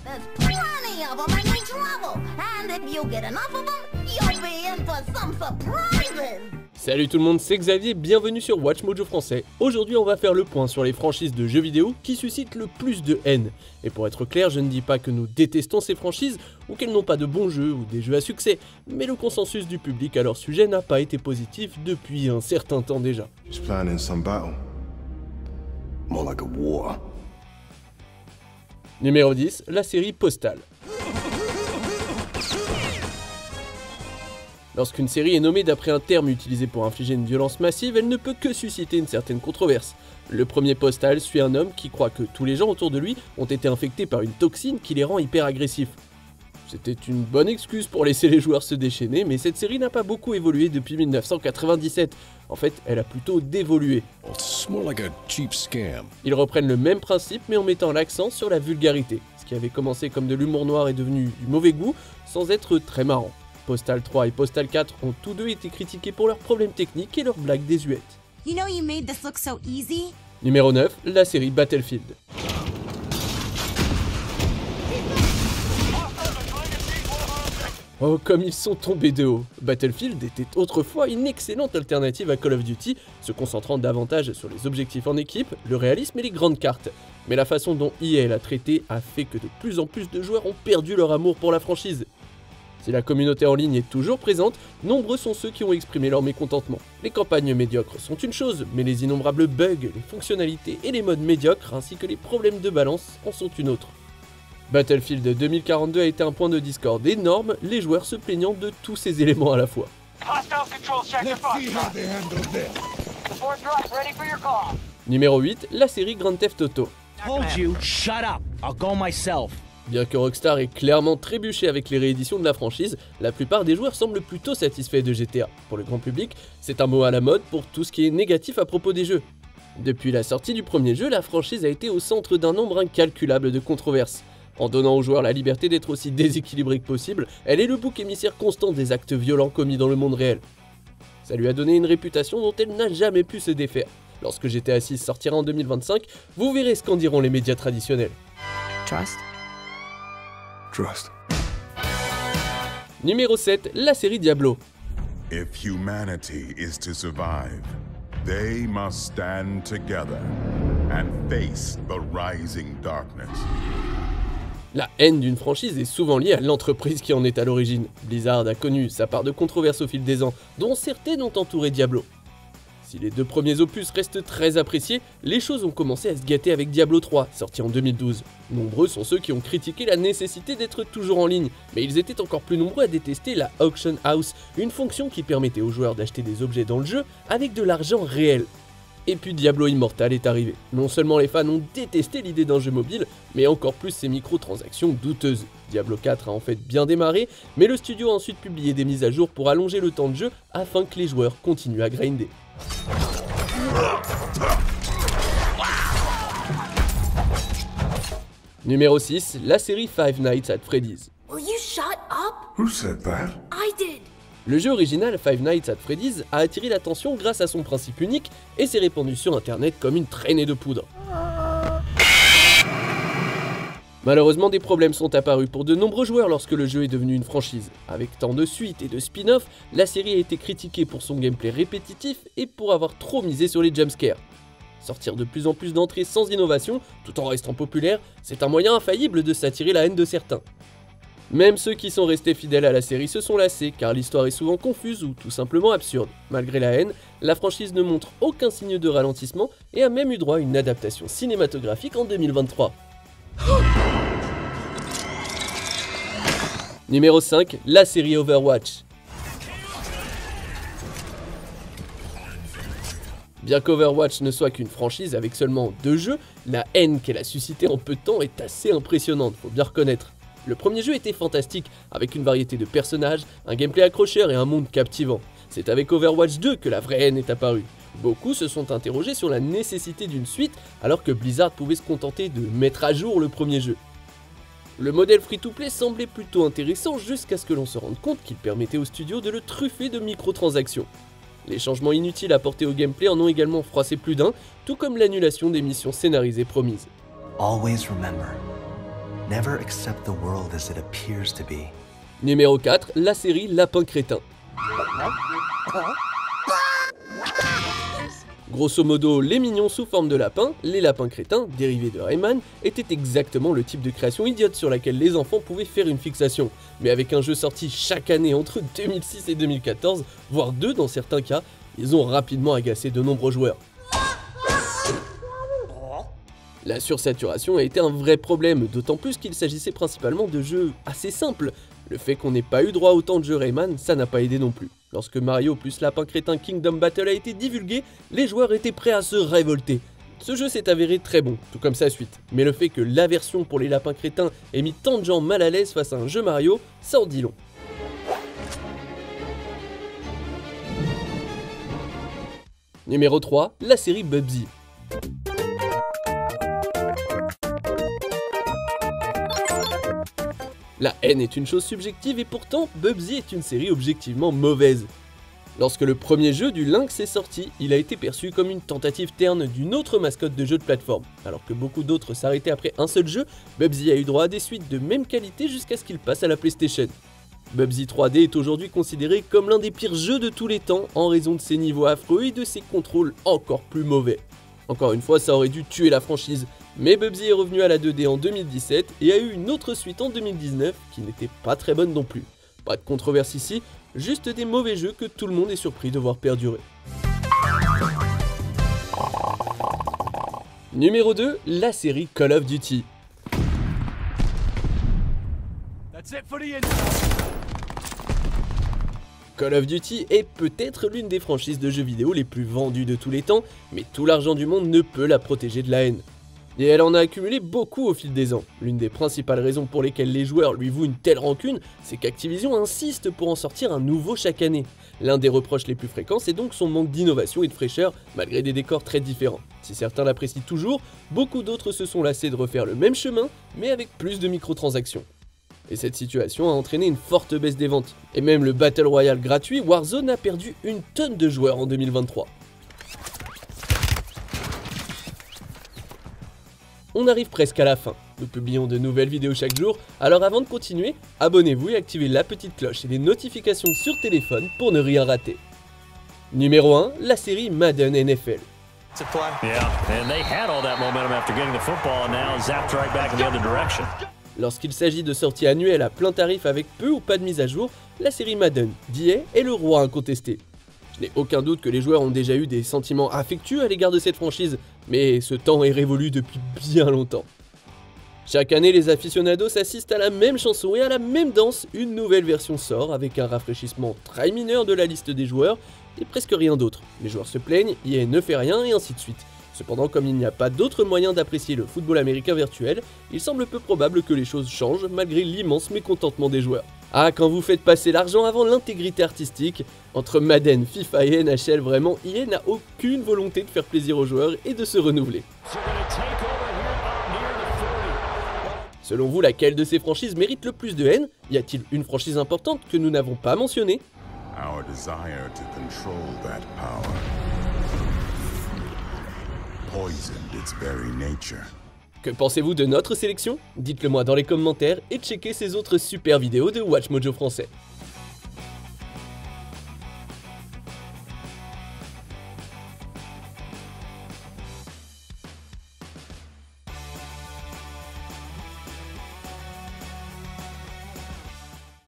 There's plenty of them in each level, and if you get enough of them, you'll be in for some surprises. Salut tout le monde, c'est Xavier, bienvenue sur Watch Mojo Français. Aujourd'hui on va faire le point sur les franchises de jeux vidéo qui suscitent le plus de haine. Et pour être clair, je ne dis pas que nous détestons ces franchises ou qu'elles n'ont pas de bons jeux ou des jeux à succès, mais le consensus du public à leur sujet n'a pas été positif depuis un certain temps déjà. Numéro 10, la série Postal. Lorsqu'une série est nommée d'après un terme utilisé pour infliger une violence massive, elle ne peut que susciter une certaine controverse. Le premier Postal suit un homme qui croit que tous les gens autour de lui ont été infectés par une toxine qui les rend hyper agressifs. C'était une bonne excuse pour laisser les joueurs se déchaîner, mais cette série n'a pas beaucoup évolué depuis 1997. En fait, elle a plutôt dévolué. Ils reprennent le même principe mais en mettant l'accent sur la vulgarité. Ce qui avait commencé comme de l'humour noir est devenu du mauvais goût, sans être très marrant. Postal 3 et Postal 4 ont tous deux été critiqués pour leurs problèmes techniques et leurs blagues désuètes. You know you made this look so easy? Numéro 9, la série Battlefield. Oh, comme ils sont tombés de haut. Battlefield était autrefois une excellente alternative à Call of Duty, se concentrant davantage sur les objectifs en équipe, le réalisme et les grandes cartes. Mais la façon dont EA l'a traité a fait que de plus en plus de joueurs ont perdu leur amour pour la franchise. Si la communauté en ligne est toujours présente, nombreux sont ceux qui ont exprimé leur mécontentement. Les campagnes médiocres sont une chose, mais les innombrables bugs, les fonctionnalités et les modes médiocres ainsi que les problèmes de balance en sont une autre. Battlefield 2042 a été un point de discorde énorme, les joueurs se plaignant de tous ces éléments à la fois. Numéro 8, la série Grand Theft Auto. Bien que Rockstar ait clairement trébuché avec les rééditions de la franchise, la plupart des joueurs semblent plutôt satisfaits de GTA. Pour le grand public, c'est un mot à la mode pour tout ce qui est négatif à propos des jeux. Depuis la sortie du premier jeu, la franchise a été au centre d'un nombre incalculable de controverses. En donnant aux joueurs la liberté d'être aussi déséquilibrés que possible, elle est le bouc émissaire constant des actes violents commis dans le monde réel. Ça lui a donné une réputation dont elle n'a jamais pu se défaire. Lorsque GTA 6 sortira en 2025, vous verrez ce qu'en diront les médias traditionnels. Trust. Numéro 7, la série Diablo. If humanity is to survive, they must stand together and face the rising darkness. La haine d'une franchise est souvent liée à l'entreprise qui en est à l'origine. Blizzard a connu sa part de controverses au fil des ans, dont certaines ont entouré Diablo. Si les deux premiers opus restent très appréciés, les choses ont commencé à se gâter avec Diablo 3, sorti en 2012. Nombreux sont ceux qui ont critiqué la nécessité d'être toujours en ligne, mais ils étaient encore plus nombreux à détester la Auction House, une fonction qui permettait aux joueurs d'acheter des objets dans le jeu avec de l'argent réel. Et puis Diablo Immortal est arrivé. Non seulement les fans ont détesté l'idée d'un jeu mobile, mais encore plus ces microtransactions douteuses. Diablo 4 a en fait bien démarré, mais le studio a ensuite publié des mises à jour pour allonger le temps de jeu afin que les joueurs continuent à grinder. Numéro 6, la série Five Nights at Freddy's. Will you shut up? Who said that? I did. Le jeu original Five Nights at Freddy's a attiré l'attention grâce à son principe unique et s'est répandu sur internet comme une traînée de poudre. Malheureusement, des problèmes sont apparus pour de nombreux joueurs lorsque le jeu est devenu une franchise. Avec tant de suites et de spin-off, la série a été critiquée pour son gameplay répétitif et pour avoir trop misé sur les jumpscares. Sortir de plus en plus d'entrées sans innovation, tout en restant populaire, c'est un moyen infaillible de s'attirer la haine de certains. Même ceux qui sont restés fidèles à la série se sont lassés car l'histoire est souvent confuse ou tout simplement absurde. Malgré la haine, la franchise ne montre aucun signe de ralentissement et a même eu droit à une adaptation cinématographique en 2023. Numéro 5, la série Overwatch. Bien qu'Overwatch ne soit qu'une franchise avec seulement 2 jeux, la haine qu'elle a suscitée en peu de temps est assez impressionnante, faut bien reconnaître. Le premier jeu était fantastique, avec une variété de personnages, un gameplay accrocheur et un monde captivant. C'est avec Overwatch 2 que la vraie haine est apparue. Beaucoup se sont interrogés sur la nécessité d'une suite, alors que Blizzard pouvait se contenter de mettre à jour le premier jeu. Le modèle free-to-play semblait plutôt intéressant jusqu'à ce que l'on se rende compte qu'il permettait au studio de le truffer de microtransactions. Les changements inutiles apportés au gameplay en ont également froissé plus d'un, tout comme l'annulation des missions scénarisées promises. Always remember, Never accept the world as it appears to be. Numéro 4, la série Lapin Crétin. Grosso modo, les mignons sous forme de lapins, les lapins crétins, dérivés de Rayman, étaient exactement le type de création idiote sur laquelle les enfants pouvaient faire une fixation. Mais avec un jeu sorti chaque année entre 2006 et 2014, voire 2 dans certains cas, ils ont rapidement agacé de nombreux joueurs. La sursaturation a été un vrai problème, d'autant plus qu'il s'agissait principalement de jeux assez simples. Le fait qu'on n'ait pas eu droit à autant de jeux Rayman, ça n'a pas aidé non plus. Lorsque Mario plus Lapin Crétin Kingdom Battle a été divulgué, les joueurs étaient prêts à se révolter. Ce jeu s'est avéré très bon, tout comme sa suite, mais le fait que la version pour les lapins crétins ait mis tant de gens mal à l'aise face à un jeu Mario, ça en dit long. Numéro 3, la série Bubsy. La haine est une chose subjective et pourtant, Bubsy est une série objectivement mauvaise. Lorsque le premier jeu du Lynx est sorti, il a été perçu comme une tentative terne d'une autre mascotte de jeu de plateforme. Alors que beaucoup d'autres s'arrêtaient après un seul jeu, Bubsy a eu droit à des suites de même qualité jusqu'à ce qu'il passe à la PlayStation. Bubsy 3D est aujourd'hui considéré comme l'un des pires jeux de tous les temps en raison de ses niveaux affreux et de ses contrôles encore plus mauvais. Encore une fois, ça aurait dû tuer la franchise, mais Bubsy est revenu à la 2D en 2017 et a eu une autre suite en 2019 qui n'était pas très bonne non plus. Pas de controverse ici, juste des mauvais jeux que tout le monde est surpris de voir perdurer. Numéro 2, la série Call of Duty. Call of Duty est peut-être l'une des franchises de jeux vidéo les plus vendues de tous les temps, mais tout l'argent du monde ne peut la protéger de la haine. Et elle en a accumulé beaucoup au fil des ans. L'une des principales raisons pour lesquelles les joueurs lui vouent une telle rancune, c'est qu'Activision insiste pour en sortir un nouveau chaque année. L'un des reproches les plus fréquents, c'est donc son manque d'innovation et de fraîcheur, malgré des décors très différents. Si certains l'apprécient toujours, beaucoup d'autres se sont lassés de refaire le même chemin, mais avec plus de microtransactions. Et cette situation a entraîné une forte baisse des ventes. Et même le Battle Royale gratuit Warzone a perdu une tonne de joueurs en 2023. On arrive presque à la fin. Nous publions de nouvelles vidéos chaque jour, alors avant de continuer, abonnez-vous et activez la petite cloche et les notifications sur téléphone pour ne rien rater. Numéro 1, la série Madden NFL. Lorsqu'il s'agit de sorties annuelles à plein tarif avec peu ou pas de mise à jour, la série Madden d'EA est le roi incontesté. Je n'ai aucun doute que les joueurs ont déjà eu des sentiments affectueux à l'égard de cette franchise, mais ce temps est révolu depuis bien longtemps. Chaque année, les aficionados assistent à la même chanson et à la même danse, une nouvelle version sort avec un rafraîchissement très mineur de la liste des joueurs et presque rien d'autre. Les joueurs se plaignent, EA ne fait rien et ainsi de suite. Cependant, comme il n'y a pas d'autre moyen d'apprécier le football américain virtuel, il semble peu probable que les choses changent malgré l'immense mécontentement des joueurs. Ah, quand vous faites passer l'argent avant l'intégrité artistique, entre Madden, FIFA et NHL, vraiment, EA n'a aucune volonté de faire plaisir aux joueurs et de se renouveler. Selon vous, laquelle de ces franchises mérite le plus de haine? Y a-t-il une franchise importante que nous n'avons pas mentionnée? Our desire to control that power poisoned its very nature. Que pensez-vous de notre sélection? Dites-le moi dans les commentaires et checkez ces autres super vidéos de WatchMojo français.